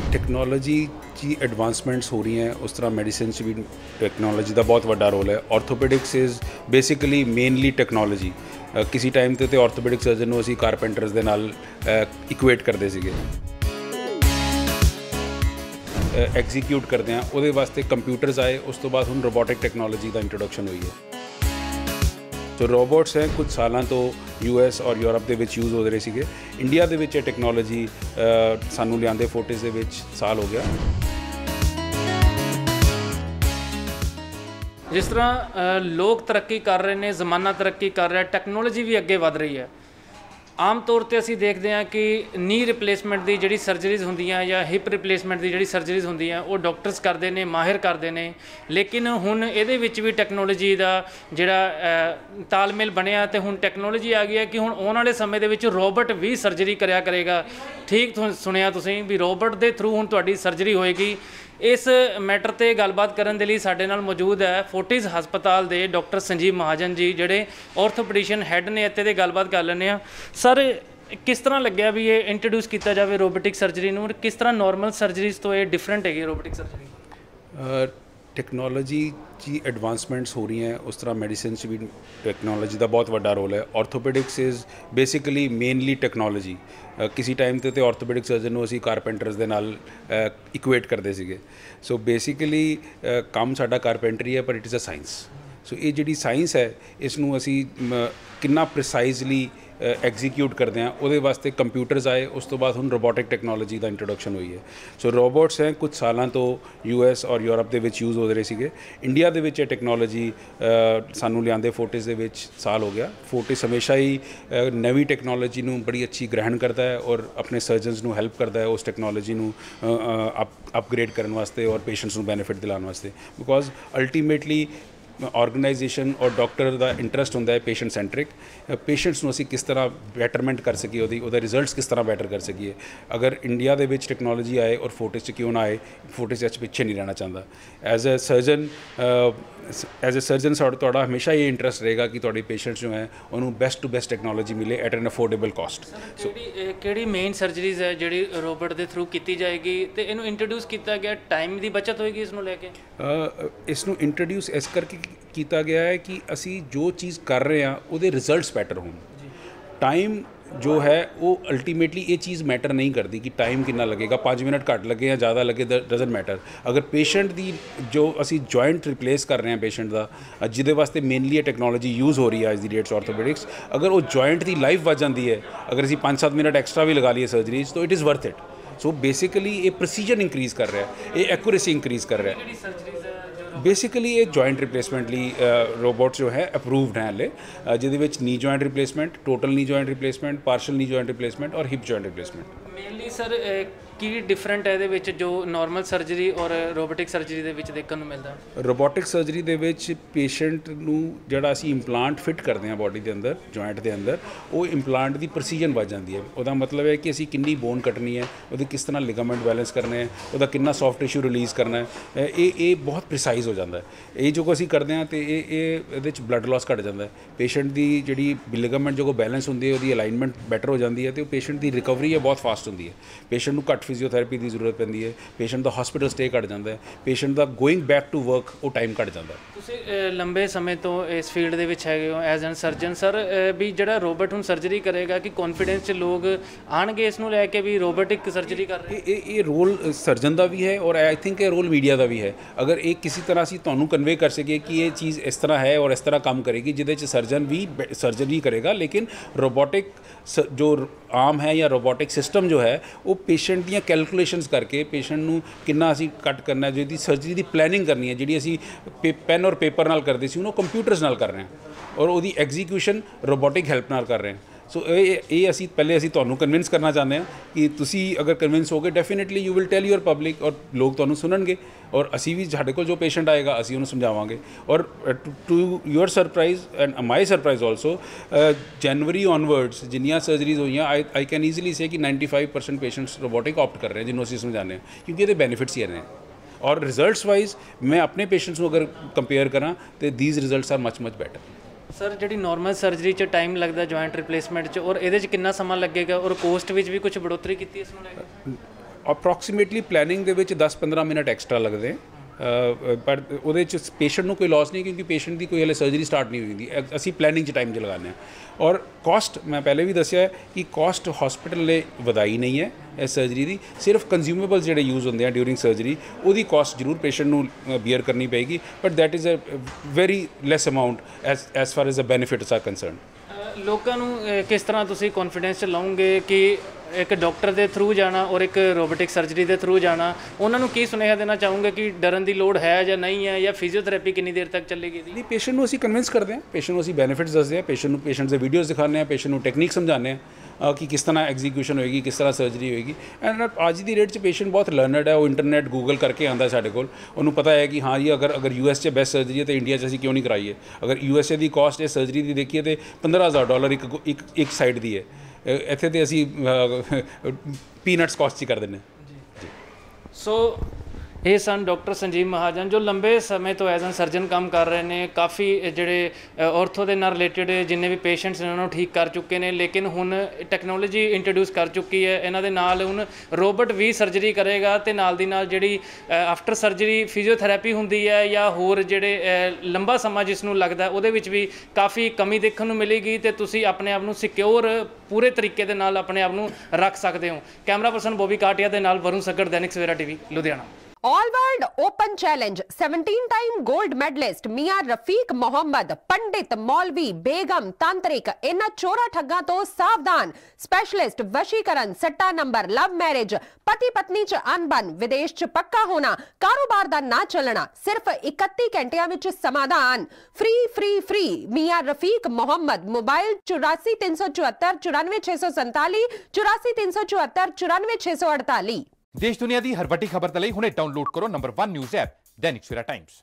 Technology 'ਚ ਐਡਵਾਂਸਮੈਂਟਸ ਹੋ ਰਹੀਆਂ ਉਸ ਤਰ੍ਹਾਂ ਮੈਡੀਸਿਨ 'ਚ ਵੀ ਟੈਕਨੋਲੋਜੀ ਦਾ ਬਹੁਤ ਵੱਡਾ ਰੋਲ ਹੈ। Orthopaedics is basically mainly technology. ਕਿਸੇ ਟਾਈਮ ਤੇ ਆਰਥੋਪੈਡਿਕ ਸਰਜਨ ਨੂੰ ਅਸੀਂ ਕਾਰਪੈਂਟਰਸ ਦੇ ਨਾਲ ਇਕੁਏਟ ਕਰਦੇ ਸੀਗੇ। ਐਗਜ਼ੀਕਿਊਟ ਕਰਦੇ ਹਾਂ ਉਹਦੇ ਵਾਸਤੇ ਕੰਪਿਊਟਰਸ ਆਏ, ਉਸ ਤੋਂ ਬਾਅਦ ਹੁਣ ਰੋਬੋਟਿਕ ਟੈਕਨੋਲੋਜੀ ਦਾ ਇੰਟਰੋਡਕਸ਼ਨ ਹੋਈ ਹੈ। ਸੋ ਰੋਬੋਟਸ ਹੈ ਕੁਝ ਸਾਲਾਂ ਤੋਂ US ਔਰ ਯੂਰਪ ਦੇ ਵਿੱਚ ਯੂਜ਼ ਹੋ ਰਹੇ ਸੀਗੇ। ਇੰਡੀਆ ਦੇ ਵਿੱਚ ਇਹ ਟੈਕਨੋਲੋਜੀ ਸਾਨੂੰ ਲਿਆਂਦੇ ਫੋਰਟਿਸ ਦੇ ਵਿੱਚ ਸਾਲ ਹੋ ਗਿਆ। ਜਿਸ ਤਰ੍ਹਾਂ ਲੋਕ ਤਰੱਕੀ ਕਰ ਰਹੇ ਨੇ, ਜ਼ਮਾਨਾ ਤਰੱਕੀ ਕਰ ਰਿਹਾ, ਟੈਕਨੋਲੋਜੀ ਵੀ ਅੱਗੇ ਵਧ ਰਹੀ ਹੈ। ਆਮ ਤੌਰ ਤੇ ਅਸੀਂ ਦੇਖਦੇ ਹਾਂ ਕਿ ਨੀ ਰਿਪਲੇਸਮੈਂਟ ਦੀ ਜਿਹੜੀ ਸਰਜਰੀਜ਼ ਹੁੰਦੀਆਂ ਜਾਂ ਹਿਪ ਰਿਪਲੇਸਮੈਂਟ ਦੀ ਜਿਹੜੀ ਸਰਜਰੀਜ਼ ਹੁੰਦੀਆਂ ਉਹ ਡਾਕਟਰਸ ਕਰਦੇ ਨੇ, ਮਾਹਿਰ ਕਰਦੇ ਨੇ। ਲੇਕਿਨ ਹੁਣ ਇਹਦੇ ਵਿੱਚ ਵੀ ਟੈਕਨੋਲੋਜੀ ਦਾ ਜਿਹੜਾ ਤਾਲਮੇਲ ਬਣਿਆ ਤੇ ਹੁਣ ਟੈਕਨੋਲੋਜੀ ਆ ਗਈ ਹੈ ਕਿ ਹੁਣ ਆਉਣ ਵਾਲੇ ਸਮੇਂ ਦੇ ਵਿੱਚ ਰੋਬੋਟ ਵੀ ਸਰਜਰੀ ਕਰਿਆ ਕਰੇਗਾ। ਠੀਕ ਸੁਣਿਆ ਤੁਸੀਂ ਵੀ ਰੋਬੋਟ ਦੇ ਥਰੂ ਹੁਣ ਤੁਹਾਡੀ ਸਰਜਰੀ ਹੋਏਗੀ। ਇਸ ਮੈਟਰ ਤੇ ਗੱਲਬਾਤ ਕਰਨ ਦੇ ਲਈ ਸਾਡੇ ਨਾਲ ਮੌਜੂਦ ਹੈ ਫੋਰਟਿਸ ਹਸਪਤਾਲ ਦੇ ਡਾਕਟਰ ਸੰਜੀਵ ਮਹਾਜਨ ਜੀ, ਜਿਹੜੇ ਆਰਥੋਪੈਡਿਸ਼ਨ ਹੈੱਡ ਨੇ। ਇੱਥੇ ਦੇ ਗੱਲਬਾਤ ਕਰ ਲੈਂਦੇ ਹਾਂ। ਸਰ, ਕਿਸ ਤਰ੍ਹਾਂ ਲੱਗਿਆ ਵੀ ਇਹ ਇੰਟਰੋਡਿਊਸ ਕੀਤਾ ਜਾਵੇ ਰੋਬੋਟਿਕ ਸਰਜਰੀ ਨੂੰ, ਕਿਸ ਤਰ੍ਹਾਂ ਨਾਰਮਲ ਸਰਜਰੀਜ਼ ਤੋਂ ਇਹ ਡਿਫਰੈਂਟ ਹੈਗੀ ਰੋਬੋਟਿਕ ਸਰਜਰੀ? ਟੈਕਨੋਲੋਜੀ 'ਚ ਐਡਵਾਂਸਮੈਂਟਸ ਹੋ ਰਹੀਆਂ ਉਸ ਤਰ੍ਹਾਂ ਮੈਡੀਸਿਨ 'ਚ ਵੀ ਟੈਕਨੋਲੋਜੀ ਦਾ ਬਹੁਤ ਵੱਡਾ ਰੋਲ ਹੈ। Orthopaedics is basically mainly technology. ਕਿਸੇ ਟਾਈਮ ਤੇ ਆਰਥੋਪੈਡਿਕ ਸਰਜਨ ਨੂੰ ਅਸੀਂ ਕਾਰਪੈਂਟਰਸ ਦੇ ਨਾਲ ਇਕੁਏਟ ਕਰਦੇ ਸੀਗੇ। ਸੋ ਬੇਸਿਕਲੀ ਕੰਮ ਸਾਡਾ ਕਾਰਪੈਂਟਰੀ ਹੈ, ਪਰ it is a science. So ਇਹ ਜਿਹੜੀ ਸਾਇੰਸ ਹੈ ਇਸ ਨੂੰ ਅਸੀਂ ਕਿੰਨਾ ਪ੍ਰੀਸਾਈਜ਼ਲੀ ਐਗਜ਼ੀਕਿਊਟ ਕਰਦੇ ਹਾਂ ਉਹਦੇ ਵਾਸਤੇ ਕੰਪਿਊਟਰਸ ਆਏ, ਉਸ ਤੋਂ ਬਾਅਦ ਹੁਣ ਰੋਬੋਟਿਕ ਟੈਕਨੋਲੋਜੀ ਦਾ ਇੰਟਰੋਡਕਸ਼ਨ ਹੋਈ ਹੈ। ਸੋ ਰੋਬੋਟਸ ਹੈ ਕੁਝ ਸਾਲਾਂ ਤੋਂ US ਔਰ ਯੂਰਪ ਦੇ ਵਿੱਚ ਯੂਜ਼ ਹੋ ਰਹੇ ਸੀਗੇ। ਇੰਡੀਆ ਦੇ ਵਿੱਚ ਇਹ ਟੈਕਨੋਲੋਜੀ ਸਾਨੂੰ ਲਿਆਂਦੇ ਫੋਰਟਿਸ ਦੇ ਵਿੱਚ ਸਾਲ ਹੋ ਗਿਆ। ਫੋਰਟਿਸ ਹਮੇਸ਼ਾ ਹੀ ਨਵੀਂ ਟੈਕਨੋਲੋਜੀ ਨੂੰ ਬੜੀ ਅੱਛੀ ਗ੍ਰਹਿਣ ਕਰਦਾ ਹੈ ਔਰ ਆਪਣੇ ਸਰਜਨਸ ਨੂੰ ਹੈਲਪ ਕਰਦਾ ਹੈ ਉਸ ਟੈਕਨੋਲੋਜੀ ਨੂੰ ਅਪਗ੍ਰੇਡ ਕਰਨ ਵਾਸਤੇ ਔਰ ਪੇਸ਼ੈਂਟਸ ਨੂੰ ਬੈਨੀਫਿਟ ਦਿਲਾਉਣ ਵਾਸਤੇ। ਬਿਕੋਜ਼ ਅਲਟੀਮੇਟਲੀ ਆਰਗੇਨਾਈਜੇਸ਼ਨ ਔਰ ਡਾਕਟਰ ਦਾ ਇੰਟਰਸਟ ਹੁੰਦਾ ਹੈ ਪੇਸ਼ੈਂਟ ਸੈਂਟਰਿਕ। ਪੇਸ਼ੈਂਟਸ ਨੂੰ ਅਸੀਂ ਕਿਸ ਤਰ੍ਹਾਂ ਬੈਟਰਮੈਂਟ ਕਰ ਸਕੀਏ, ਉਹਦਾ ਰਿਜ਼ਲਟਸ ਕਿਸ ਤਰ੍ਹਾਂ ਬੈਟਰ ਕਰ ਸਕੀਏ। ਅਗਰ ਇੰਡੀਆ ਦੇ ਵਿੱਚ ਟੈਕਨੋਲੋਜੀ ਆਏ ਔਰ ਫੋਰਟਿਸ 'ਚ ਕਿਉਂ ਨਾ ਆਏ, ਫੋਰਟਿਸ 'ਚ ਪਿੱਛੇ ਨਹੀਂ ਰਹਿਣਾ ਚਾਹੁੰਦਾ। ਐਜ਼ ਅ ਸਰਜਨ ਤੁਹਾਡਾ ਹਮੇਸ਼ਾ ਇਹ ਇੰਟਰਸਟ ਰਹੇਗਾ ਕਿ ਤੁਹਾਡੇ ਪੇਸ਼ੈਂਟਸ ਜੋ ਹੈ ਉਹਨੂੰ ਬੈਸਟ ਟੂ ਬੈਸਟ ਟੈਕਨੋਲੋਜੀ ਮਿਲੇ at an affordable cost. So ਕਿਹੜੀ ਮੇਨ ਸਰਜਰੀਜ਼ ਹੈ ਜਿਹੜੀ ਰੋਬੋਟ ਦੇ ਥਰੂ ਕੀਤੀ ਜਾਏਗੀ ਤੇ ਇਹਨੂੰ ਇੰਟਰੋਡਿਊਸ ਕੀਤਾ ਗਿਆ, ਟਾਈਮ ਦੀ ਬਚਤ ਹੋਏਗੀ ਇਸ ਨੂੰ ਲੈ ਕੇ? ਇਸ ਨੂੰ ਇੰਟਰੋਡਿਊਸ ਇਸ ਕਰਕੇ ਕੀਤਾ ਗਿਆ ਹੈ ਕਿ ਅਸੀਂ ਜੋ ਚੀਜ਼ ਕਰ ਰਹੇ ਹਾਂ ਉਹਦੇ ਰਿਜ਼ਲਟਸ ਬੈਟਰ ਹੋਣ। ਟਾਈਮ ਜੋ ਹੈ ਉਹ ਅਲਟੀਮੇਟਲੀ ਇਹ ਚੀਜ਼ ਮੈਟਰ ਨਹੀਂ ਕਰਦੀ ਕਿ ਟਾਈਮ ਕਿੰਨਾ ਲੱਗੇਗਾ, 5 ਮਿੰਟ ਘੱਟ ਲੱਗੇ ਜਾਂ ਜ਼ਿਆਦਾ ਲੱਗੇ, ਡਜ਼ਨਟ ਮੈਟਰ। ਅਗਰ ਪੇਸ਼ੈਂਟ ਦੀ ਜੋ ਅਸੀਂ ਜੁਆਇੰਟ ਰਿਪਲੇਸ ਕਰ ਰਹੇ ਹਾਂ ਪੇਸ਼ੈਂਟ ਦਾ, ਜਿਹਦੇ ਵਾਸਤੇ ਮੇਨਲੀ ਇਹ ਟੈਕਨੋਲੋਜੀ ਯੂਜ਼ ਹੋ ਰਹੀ ਹੈ ਅੱਜ ਦੀ ਡੇਟ 'ਚ ਆਰਥੋਪੈਡਿਕਸ, ਅਗਰ ਉਹ ਜੁਆਇੰਟ ਦੀ ਲਾਈਫ ਵੱਧ ਜਾਂਦੀ ਹੈ, ਅਗਰ ਅਸੀਂ 5-7 ਮਿੰਟ ਐਕਸਟਰਾ ਵੀ ਲਗਾ ਲਈਏ ਸਰਜਰੀਜ਼, ਤਾਂ it is worth it. So basically ਇਹ ਪ੍ਰੋਸੀਜਰ ਇੰਕਰੀਜ਼ ਕਰ ਰਿਹਾ, ਇਹ ਐਕੂਰੇਸੀ ਇੰਕਰੀਜ਼ ਕਰ ਰਿਹਾ। बेसिकली ये जॉइंट रिप्लेसमेंट लिए रोबोट जो है अप्रूव्ड हैं हले, जिहदे विच knee joint replacement, total knee joint replacement, partial knee joint replacement और hip joint replacement. Mainly sir ਕੀ ਡਿਫਰੈਂਟ ਹੈ ਇਹਦੇ ਵਿੱਚ ਜੋ ਨਾਰਮਲ ਸਰਜਰੀ ਔਰ ਰੋਬੋਟਿਕ ਸਰਜਰੀ ਦੇ ਵਿੱਚ ਦੇਖਣ ਨੂੰ ਮਿਲਦਾ? ਰੋਬੋਟਿਕ ਸਰਜਰੀ ਦੇ ਵਿੱਚ ਪੇਸ਼ੈਂਟ ਨੂੰ ਜਿਹੜਾ ਅਸੀਂ ਇੰਪਲਾਂਟ ਫਿੱਟ ਕਰਦੇ ਹਾਂ ਬਾਡੀ ਦੇ ਅੰਦਰ, ਜੁਆਇੰਟ ਦੇ ਅੰਦਰ, ਉਹ ਇੰਪਲਾਂਟ ਦੀ ਪ੍ਰਸੀਜਨ ਵੱਧ ਜਾਂਦੀ ਹੈ। ਉਹਦਾ ਮਤਲਬ ਹੈ ਕਿ ਅਸੀਂ ਕਿੰਨੀ ਬੋਨ ਕੱਟਣੀ ਹੈ, ਉਹਦੇ ਕਿਸ ਤਰ੍ਹਾਂ ਲਿਗਾਮੈਂਟ ਬੈਲੈਂਸ ਕਰਨੇ ਹੈ, ਉਹਦਾ ਕਿੰਨਾ ਸੌਫਟ ਟਿਸ਼ੂ ਰਿਲੀਜ਼ ਕਰਨਾ ਹੈ, ਇਹ ਬਹੁਤ ਪ੍ਰੀਸਾਈਜ਼ ਹੋ ਜਾਂਦਾ ਹੈ। ਇਹ ਜੋ ਅਸੀਂ ਕਰਦੇ ਹਾਂ ਤੇ ਇਹਦੇ ਵਿੱਚ ਬਲੱਡ ਲਾਸ ਘੱਟ ਜਾਂਦਾ ਹੈ। ਪੇਸ਼ੈਂਟ ਦੀ ਜਿਹੜੀ ਲਿਗਾਮੈਂਟ ਜੋ ਬੈਲੈਂਸ ਹੁੰਦੀ ਹੈ, ਉਹਦੀ ਅਲਾਈਨਮੈਂਟ ਬੈਟਰ ਹੋ ਜਾਂਦੀ ਹੈ ਤੇ ਉਹ ਪੇਸ਼ੈਂਟ ਦੀ ਰਿਕਵਰੀ ਹੈ ਬਹੁਤ ਫਾਸਟ ਹੁੰਦੀ ਹੈ। ਪੇਸ਼ੈਂਟ ਨੂੰ ਘੱਟ ਫਿਜ਼ੀਓਥੈਰੇਪੀ ਦੀ ਜ਼ਰੂਰਤ ਪੈਂਦੀ ਹੈ, ਪੇਸ਼ੈਂਟ ਦਾ ਹਸਪੀਟਲ ਸਟੇ ਘੱਟ ਜਾਂਦਾ ਹੈ, ਪੇਸ਼ੈਂਟ ਦਾ ਗੋਇੰਗ ਬੈਕ ਟੂ ਵਰਕ ਉਹ ਟਾਈਮ ਘੱਟ ਜਾਂਦਾ ਹੈ। ਤੁਸੀਂ ਲੰਬੇ ਸਮੇਂ ਤੋਂ ਇਸ ਫੀਲਡ ਦੇ ਵਿੱਚ ਹੈਗੇ ਹੋ ਐਜ਼ ਐਨ ਸਰਜਨ ਸਰ, ਵੀ ਜਿਹੜਾ ਰੋਬੋਟ ਹੁਣ ਸਰਜਰੀ ਕਰੇਗਾ ਕਿ ਕੌਨਫੀਡੈਂਸ 'ਚ ਲੋਕ ਆਉਣਗੇ ਇਸ ਨੂੰ ਲੈ ਕੇ ਵੀ ਰੋਬੋਟਿਕ ਸਰਜਰੀ ਕਰ ਰਹੇ? ਇਹ ਰੋਲ ਸਰਜਨ ਦਾ ਵੀ ਹੈ ਔਰ ਆਈ ਥਿੰਕ ਇਹ ਰੋਲ ਮੀਡੀਆ ਦਾ ਵੀ ਹੈ। ਅਗਰ ਇਹ ਕਿਸੇ ਤਰ੍ਹਾਂ ਅਸੀਂ ਤੁਹਾਨੂੰ ਕਨਵੇ ਕਰ ਸਕੀਏ ਕਿ ਇਹ ਚੀਜ਼ ਇਸ ਤਰ੍ਹਾਂ ਹੈ ਔਰ ਇਸ ਤਰ੍ਹਾਂ ਕੰਮ ਕਰੇਗੀ, ਜਿਹਦੇ 'ਚ ਸਰਜਨ ਵੀ ਸਰਜਰੀ ਕਰੇਗਾ, ਲੇਕਿਨ ਰੋਬੋਟਿਕ ਜੋ ਆਮ ਹੈ ਜਾਂ ਰੋਬੋਟਿਕ ਸਿਸਟਮ ਜੋ ਹੈ ਉਹ ਪੇਸ਼ੈਂਟ ਦੀਆਂ ਕੈਲਕੂਲੇਸ਼ਨਸ ਕਰਕੇ ਪੇਸ਼ੈਂਟ ਨੂੰ ਕਿੰਨਾ ਅਸੀਂ ਕੱਟ ਕਰਨਾ, ਜਿਹਦੀ ਸਰਜਰੀ ਦੀ ਪਲੈਨਿੰਗ ਕਰਨੀ ਹੈ, ਜਿਹੜੀ ਅਸੀਂ ਪੈਨ ਔਰ ਪੇਪਰ ਨਾਲ ਕਰਦੇ ਸੀ ਉਹਨੂੰ ਕੰਪਿਊਟਰਸ ਨਾਲ ਕਰ ਰਹੇ ਹਾਂ ਔਰ ਉਹਦੀ ਐਗਜ਼ੀਕਿਊਸ਼ਨ ਰੋਬੋਟਿਕ ਹੈਲਪ ਨਾਲ ਕਰ ਰਹੇ ਹਾਂ। ਸੋ ਇਹ ਅਸੀਂ ਪਹਿਲੇ ਤੁਹਾਨੂੰ ਕਨਵਿੰਸ ਕਰਨਾ ਚਾਹੁੰਦੇ ਹਾਂ ਕਿ ਤੁਸੀਂ ਅਗਰ ਕਨਵਿੰਸ ਹੋਗੇ, definitely you will tell your public ਔਰ ਲੋਕ ਤੁਹਾਨੂੰ ਸੁਣਨਗੇ ਔਰ ਅਸੀਂ ਵੀ ਸਾਡੇ ਕੋਲ ਜੋ ਪੇਸ਼ੈਂਟ ਆਏਗਾ ਅਸੀਂ ਉਹਨੂੰ ਸਮਝਾਵਾਂਗੇ। ਔਰ to your surprise and my surprise also, January onwards ਜਿੰਨੀਆਂ ਸਰਜਰੀਜ਼ ਹੋਈਆਂ, ਆਈ ਕੈਨ ਈਜ਼ੀਲੀ ਸੇ ਕਿ 95% ਪੇਸ਼ੈਂਟਸ ਰੋਬੋਟਿਕ ਆਪਟ ਕਰ ਰਹੇ ਜਿਹਨੂੰ ਅਸੀਂ ਸਮਝਾਉਂਦੇ ਹਾਂ, ਕਿਉਂਕਿ ਇਹਦੇ ਬੈਨੀਫਿਟਸ ਹੀ ਰਹੇ। ਔਰ ਰਿਜ਼ਲਟਸ ਵਾਈਜ਼ ਮੈਂ ਆਪਣੇ ਪੇਸ਼ੈਂਟਸ ਨੂੰ ਅਗਰ ਕੰਪੇਅਰ ਕਰਾਂ ਤੇ these results are much better. Sir, ਜਿਹੜੀ ਨਾਰਮਲ ਸਰਜਰੀ 'ਚ ਟਾਈਮ ਲੱਗਦਾ ਜੁਆਇੰਟ ਰਿਪਲੇਸਮੈਂਟ 'ਚ, ਔਰ ਇਹਦੇ 'ਚ ਕਿੰਨਾ ਸਮਾਂ ਲੱਗੇਗਾ ਔਰ ਕੋਸਟ ਵਿੱਚ ਵੀ ਕੁਝ ਬੜੋਤਰੀ ਕੀਤੀ ਇਸ ਨੂੰ ਲੈ ਕੇ? ਅਪਰੋਕਸੀਮੇਟਲੀ ਪਲੈਨਿੰਗ ਦੇ ਵਿੱਚ 10-15 ਮਿੰਟ ਐਕਸਟਰਾ ਲੱਗਦੇ ਪਰ ਉਹਦੇ 'ਚ ਪੇਸ਼ੈਂਟ ਨੂੰ ਕੋਈ ਲਾਸ ਨਹੀਂ, ਕਿਉਂਕਿ ਪੇਸ਼ੈਂਟ ਦੀ ਕੋਈ ਹਲੇ ਸਰਜਰੀ ਸਟਾਰਟ ਨਹੀਂ ਹੋਈ ਹੁੰਦੀ। ਅਸੀਂ ਪਲੈਨਿੰਗ 'ਚ ਟਾਈਮ 'ਚ ਲਗਾਉਂਦੇ ਹਾਂ। ਔਰ ਕਾਸਟ ਮੈਂ ਪਹਿਲੇ ਵੀ ਦੱਸਿਆ ਕਿ ਕਾਸਟ ਹਸਪੀਟਲ ਨੇ ਵਧਾਈ ਨਹੀਂ ਹੈ ਇਸ ਸਰਜਰੀ ਦੀ, ਸਿਰਫ ਕੰਜ਼ਿਊਮੇਬਲ ਜਿਹੜੇ ਯੂਜ਼ ਹੁੰਦੇ ਆ ਡਿਊਰਿੰਗ ਸਰਜਰੀ ਉਹਦੀ ਕਾਸਟ ਜ਼ਰੂਰ ਪੇਸ਼ੈਂਟ ਨੂੰ ਬੀਅਰ ਕਰਨੀ ਪਏਗੀ, but that is a very less amount as far as the benefits are concern. ਲੋਕਾਂ ਨੂੰ ਕਿਸ ਤਰ੍ਹਾਂ ਤੁਸੀਂ ਕੌਨਫੀਡੈਂਸ 'ਚ ਲਾਉਂਗੇ ਕਿ ਇੱਕ ਡਾਕਟਰ ਦੇ ਥਰੂ ਜਾਣਾ ਔਰ ਇੱਕ ਰੋਬੋਟਿਕ ਸਰਜਰੀ ਦੇ ਥਰੂ ਜਾਣਾ, ਉਹਨਾਂ ਨੂੰ ਕੀ ਸੁਨੇਹਾ ਦੇਣਾ ਚਾਹੋਗੇ ਕਿ ਡਰਨ ਦੀ ਲੋੜ ਹੈ ਜਾਂ ਨਹੀਂ ਹੈ, ਜਾਂ ਫਿਜ਼ੀਓਥੈਰੇਪੀ ਕਿੰਨੀ ਦੇਰ ਤੱਕ ਚੱਲੇਗੀ? ਨਹੀਂ, ਪੇਸ਼ੈਂਟ ਨੂੰ ਅਸੀਂ ਕਨਵਿੰਸ ਕਰਦੇ ਹਾਂ, ਪੇਸ਼ੈਂਟ ਨੂੰ ਅਸੀਂ ਬੈਨੀਫਿਟਸ ਦੱਸਦੇ ਹਾਂ, ਪੇਸ਼ੈਂਟਸ ਦੇ ਵੀਡੀਓਜ਼ ਦਿਖਾਉਂਦੇ ਹਾਂ, ਪੇਸ਼ੈਂਟ ਨੂੰ ਟੈਕਨੀਕ ਸਮਝਾਉਂਦੇ ਹਾਂ ਕਿ ਕਿਸ ਤਰ੍ਹਾਂ ਐਗਜ਼ੀਕਿਊਸ਼ਨ ਹੋਏਗੀ, ਕਿਸ ਤਰ੍ਹਾਂ ਸਰਜਰੀ ਹੋਏਗੀ। ਐਂਡ ਅੱਜ ਦੀ ਡੇਟ 'ਚ ਪੇਸ਼ੈਂਟ ਬਹੁਤ ਲਰਨਡ ਹੈ, ਉਹ ਇੰਟਰਨੈਟ ਗੂਗਲ ਕਰਕੇ ਆਉਂਦਾ ਸਾਡੇ ਕੋਲ, ਉਹਨੂੰ ਪਤਾ ਹੈ ਕਿ ਹਾਂ ਜੀ ਅਗਰ US 'ਚ ਬੈਸਟ ਸਰਜਰੀ ਹੈ ਤਾਂ ਇੰਡੀਆ 'ਚ ਅਸੀਂ ਕਿਉਂ ਨਹੀਂ ਕਰਾਈਏ। ਅਗਰ USA ਦੀ ਕਾਸਟ ਇਸ ਸਰਜਰੀ ਦੀ ਦੇਖੀਏ ਤਾਂ $15,000 ਇੱਕ ਸਾਈਡ ਦੀ ਹੈ, ਇੱਥੇ ਤੇ ਅਸੀਂ ਪੀਨਟਸ ਕਾਸਟ ਹੀ ਕਰ ਦਿੰਦੇ ਹਾਂ। ਸੋ ਇਹ ਸਨ ਡਾਕਟਰ ਸੰਜੀਵ ਮਹਾਜਨ, ਜੋ ਲੰਬੇ ਸਮੇਂ ਤੋਂ ਐਜ਼ ਐਨ ਸਰਜਨ ਕੰਮ ਕਰ ਰਹੇ ਨੇ। ਕਾਫੀ ਜਿਹੜੇ ਔਰਥੋ ਦੇ ਨਾਲ ਰਿਲੇਟਡ ਜਿੰਨੇ ਵੀ ਪੇਸ਼ੈਂਟਸ ਨੇ ਉਹਨਾਂ ਨੂੰ ਠੀਕ ਕਰ ਚੁੱਕੇ ਨੇ, ਲੇਕਿਨ ਹੁਣ ਟੈਕਨੋਲੋਜੀ ਇੰਟਰੋਡਿਊਸ ਕਰ ਚੁੱਕੀ ਹੈ। ਇਹਨਾਂ ਦੇ ਨਾਲ ਹੁਣ ਰੋਬੋਟ ਵੀ ਸਰਜਰੀ ਕਰੇਗਾ, ਅਤੇ ਨਾਲ ਦੀ ਨਾਲ ਜਿਹੜੀ ਆਫਟਰ ਸਰਜਰੀ ਫਿਜ਼ੀਓਥੈਰੇਪੀ ਹੁੰਦੀ ਹੈ ਜਾਂ ਹੋਰ ਜਿਹੜੇ ਲੰਬਾ ਸਮਾਂ ਜਿਸ ਨੂੰ ਲੱਗਦਾ, ਉਹਦੇ ਵਿੱਚ ਵੀ ਕਾਫੀ ਕਮੀ ਦੇਖਣ ਨੂੰ ਮਿਲੇਗੀ, ਅਤੇ ਤੁਸੀਂ ਆਪਣੇ ਆਪ ਨੂੰ ਸਿਕਿਉਰ ਪੂਰੇ ਤਰੀਕੇ ਦੇ ਨਾਲ ਆਪਣੇ ਆਪ ਨੂੰ ਰੱਖ ਸਕਦੇ ਹੋ। ਕੈਮਰਾ ਪਰਸਨ ਬੋਬੀ ਕਾਟਿਆ ਦੇ ਨਾਲ Varun Saggar, Dainik Savera TV, Ludhiana. All world open challenge 17 time gold medallist Miyan Rafiq Mohammad, पंडित, मौलवी, बेगम, तांत्रिक, इन्हां चोरा ठग्गां तो सावधान। स्पेशलिस्ट वशीकरण, सट्टा नंबर, लव मैरिज, पति पत्नी च अनबन, विदेश च पक्का होना, कारोबार दा ना चलना, सिर्फ 31 घंटियां विच समाधान। Free free free Miyan Rafiq Mohammad. Mobile 84 374 94 647, 84 374 94 648। देश दुनिया की हर वड्डी खबर के लिए हुणे डाउनलोड करो number 1 news app Dainik Savera times.